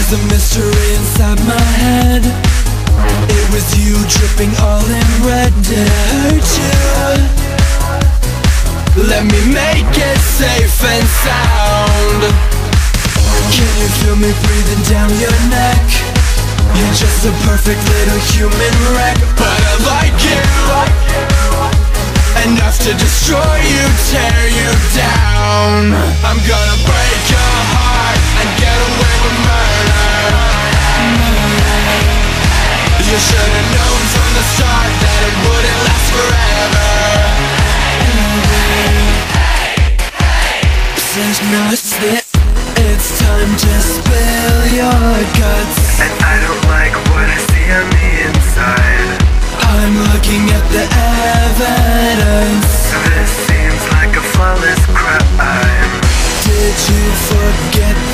a mystery inside my head. It was you dripping all in red. Did I hurt you? Let me make it safe and sound. Can you feel me breathing down your neck? You're just a perfect little human wreck. But I like you enough to destroy you, tear you down. I'm gonna break your heart and get away with murder. You should've known from the start that it wouldn't last forever. Since now it's time to spill your guts. And I don't like what I see on the inside. I'm looking at the evidence. This seems like a flawless crime. Did you forget